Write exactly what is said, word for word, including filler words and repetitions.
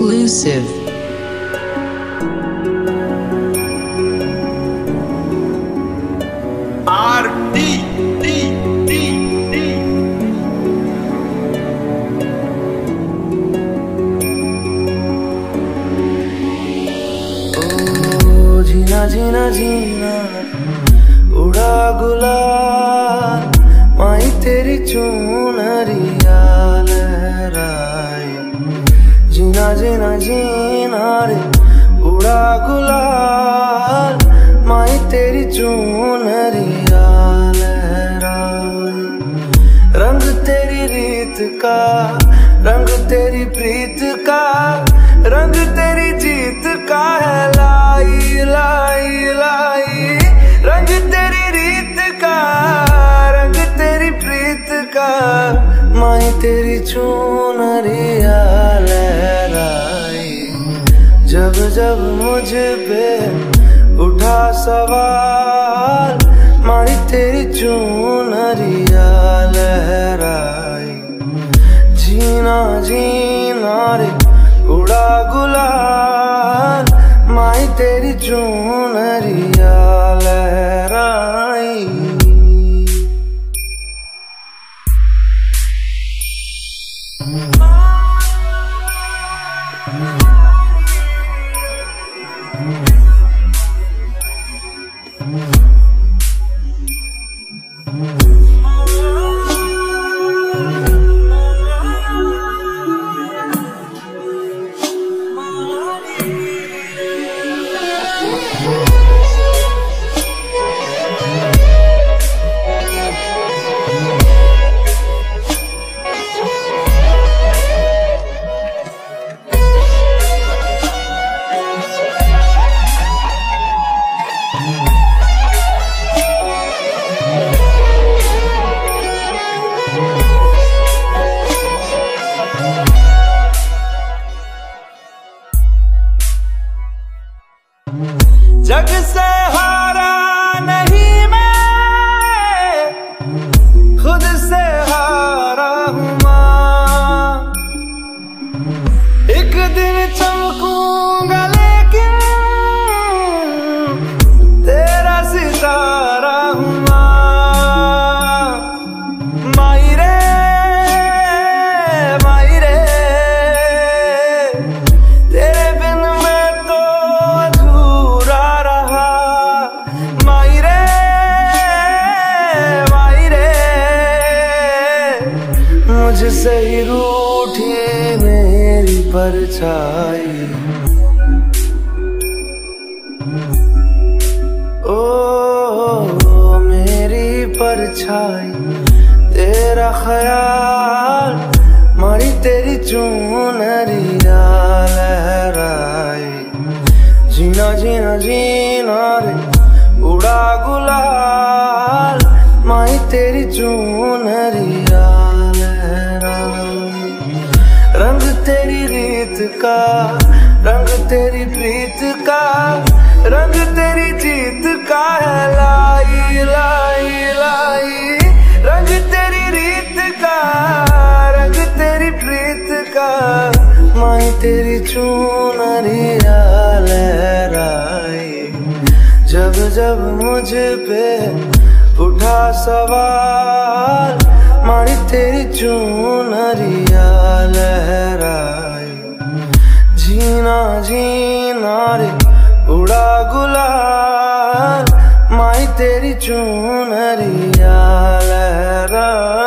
exclusive. R D D D D ओ जीना जीना जीना उड़ा गुलाल माई तेरी चुनरिया लहराए। जीना जीना जीना रे उड़ा गुलाल माई तेरी चुनरिया लहराए। रंग तेरी रीत का, रंग तेरी प्रीत का, रंग तेरी जीत का है लाई लाई लाई। रंग तेरी रीत का, रंग तेरी प्रीत का, माई तेरी चुनरिया लहराए। जब जब मुझ पे उठा सवाल माई तेरी चुनरिया लहराए। जीना जीना रे उड़ा गुलाल माई तेरी चुनरिया लहराई। जग से हारा नहीं मैं, खुद से हारा हूँ माँ। एक दिन चमकूंगा लेकिन तेरा सितारा हूँ माँ। माई रे माई रे तेरे बिन मैं तो अधूरा रहा। माई रे माई रे मुझसे ही रूठी मेरी परछाई। ओ मेरी परछाई तेरा ख्याल मारी तेरी चुनरिया लहराए। जीना जीना जीना रे उड़ा गुलाल माई तेरी चुनरिया लहराए। रंग तेरी रीत का, रंग तेरी प्रीत का, रंग तेरी जीत का है लाई लाई लाई। रंग तेरी रीत का, रंग तेरी प्रीत का, माई तेरी चुनरिया लहराए। जब जब मुझ पे उठा सवाल माई तेरी चुनरिया लहराए। जीना जीना रे उड़ा गुलाल माई तेरी चुनरिया लहराए।